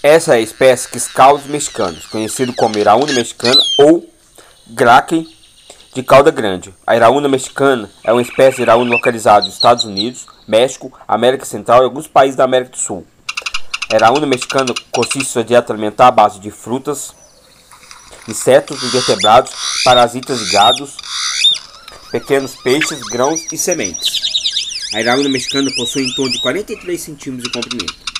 Essa é a espécie Quiscaldos mexicanos, conhecido como iraúna mexicana ou gracken de cauda grande. A iraúna mexicana é uma espécie de iraúna localizada nos Estados Unidos, México, América Central e alguns países da América do Sul. A iraúna mexicana consiste em sua dieta alimentar à base de frutas, insetos, invertebrados, parasitas e gados, pequenos peixes, grãos e sementes. A iraúna mexicana possui em torno de 43 centímetros de comprimento.